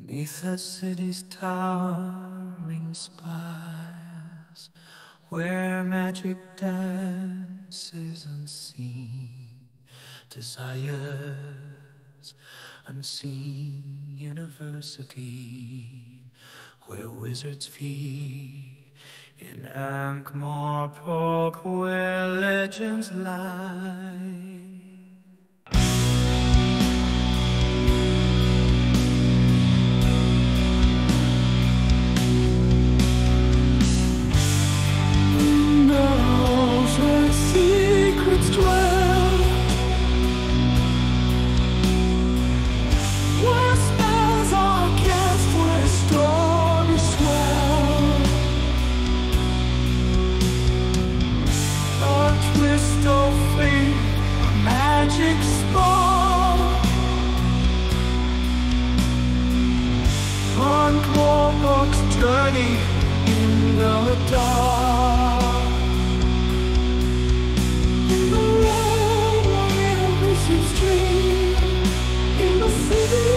Beneath the city's towering spires, where magic dances unseen, desires unseen, university, where wizards feed, in Ank-Morpock, where legends lie. Ank-Morpock's journey in the dark. In the rain, where rivers stream, in the city